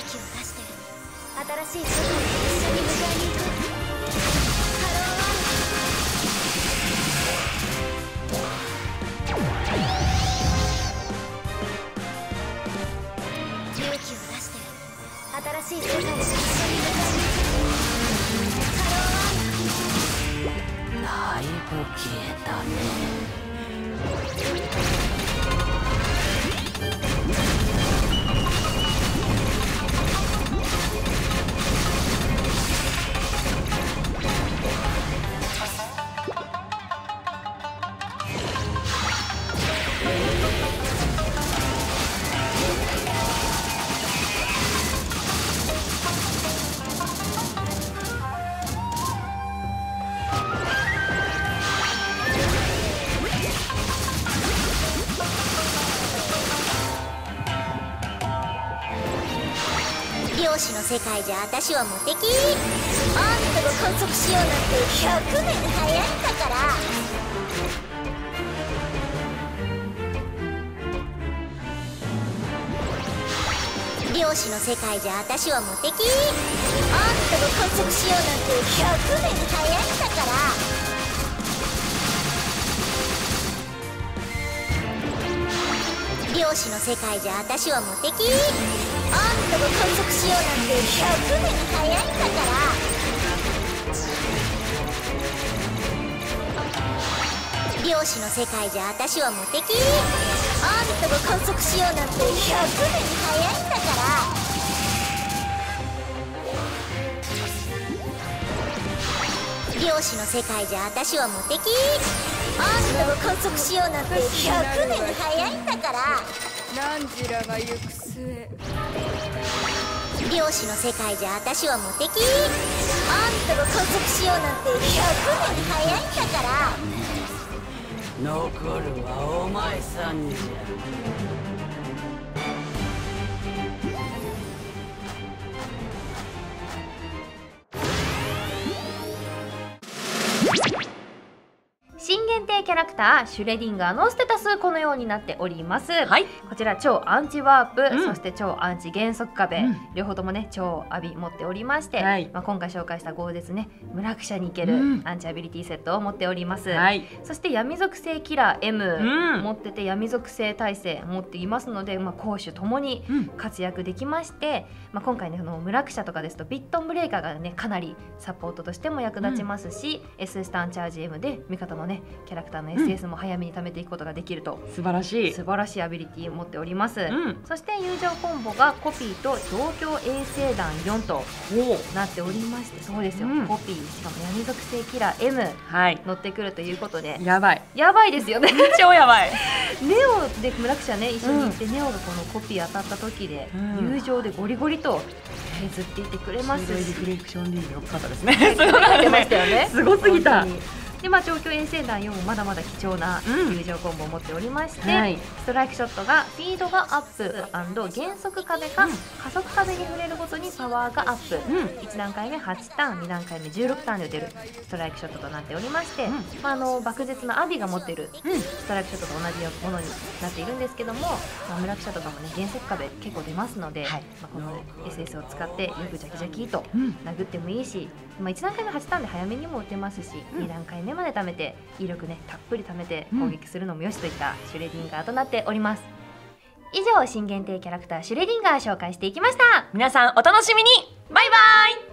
気を出して新しい世界に一緒に迎えに行こう。ハローワン勇気を出して新しい世界に一緒に迎えに行こう。ハローワンだいぶ消えたね。 漁師の世界じゃ私は無敵。あんたが観測しようなんて100年早いんだから。漁師の世界じゃ私は無敵。あんたが観測しようなんて100年早いんだから。漁師の世界じゃ私は無敵。あんたが観測しようなんて100年早いんだから。漁師の世界じゃ私は無敵。あんたが観測しようなんて100年早いんだから。漁師の世界じゃ私は無敵。あんたが観測しようなんて100年早いんだから。 ランジラが行く末。 漁師の世界じゃ私は無敵。あんたが観測しようなんて100年早いんだから。 残るはお前さんじゃ。 新限定キャラクターシュレディンガーのステータスこのようになっております。 はい、 こちら超アンチワープ、 うんそして超アンチ減速壁、両方ともね超アビ持っておりまして、 はい今回紹介した豪絶ね村クシャに行けるアンチアビリティセットを持っております。 はい、 そして闇属性キラー M、 うん持ってて闇属性耐性持っていますので、攻守ともに活躍できまして、今回ね村クシャとかですとビットンブレイカーがねかなりサポートとしても役立ちますし、S スタンチャージ M で味方のねキャラクターの SS も早めに貯めていくことができると、 素晴らしい。 素晴らしいアビリティを持っております、 んそして友情コンボがコピーと東京衛星団4となっておりまして、そうですよ、コピーしかも闇属性キラー M はい、 乗ってくるということでやばい。 やばいですよね超やばい。 ネオで村クシャね一緒に行って、ネオがこのコピー当たった時で、友情でゴリゴリと削っていってくれますし、 リフレクションリーグ良かったですね。 すごかったましたよね。 すごすぎた。 本当にで東京衛星団4もまだまだ貴重な友情コンボを持っておりまして、 はいストライクショットがスピードがアップ&減速壁か、加速壁に触れるごとにパワーがアップ、1段階目8ターン2段階目16ターンで打てるストライクショットとなっておりまして、爆絶なアビが持っているストライクショットと同じものになっているんですけども、村記者とかもね減速壁結構出ますので、この SS を使ってよくジャキジャキと殴ってもいいし、1段階目8ターンで早めにも打てますし、2段階目まで貯めて威力ねたっぷり貯めて攻撃するのもよしといったシュレディンガーとなっております。以上新限定キャラクターシュレディンガー紹介していきました。 皆さんお楽しみに。バイバイ。